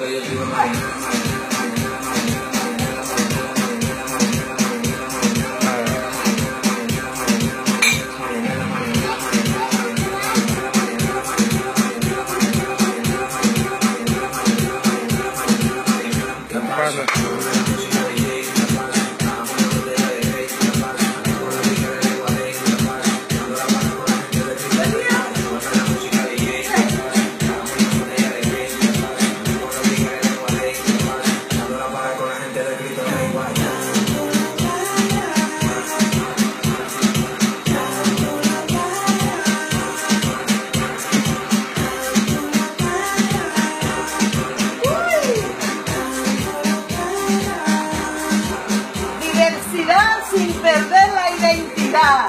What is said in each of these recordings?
Sin perder la identidad.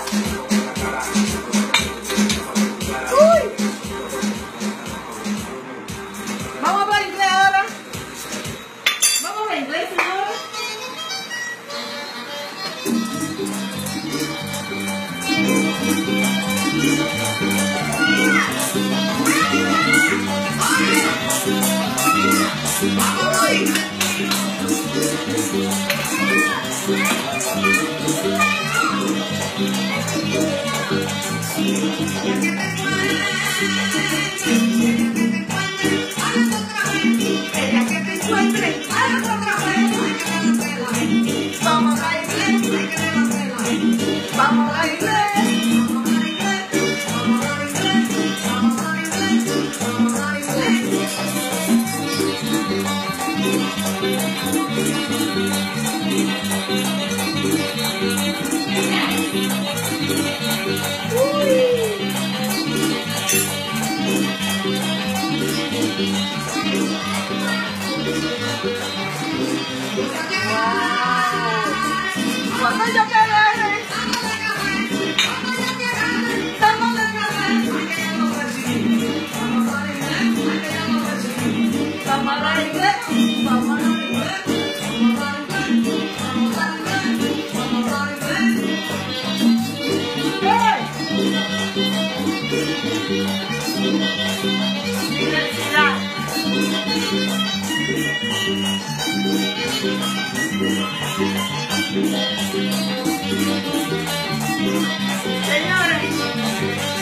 Uy. Vamos a hablar inglés ahora. Vamos a hablar inglés, señores. Vamos a hablar inglés. Vamos a inglés. Cuando yo quede, vamos a la inglés, vamos a la inglés, vamos a la inglés, vamos a la inglés. Diversidad. Señores.